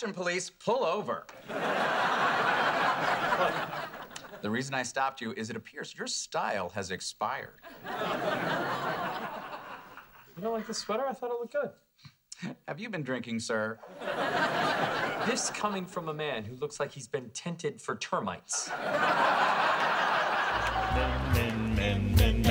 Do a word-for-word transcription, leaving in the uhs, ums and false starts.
Fashion police, pull over. The reason I stopped you is it appears your style has expired. You don't like the sweater? I thought it looked good. Have you been drinking, sir? This coming from a man who looks like he's been tinted for termites. Men, men, men, men.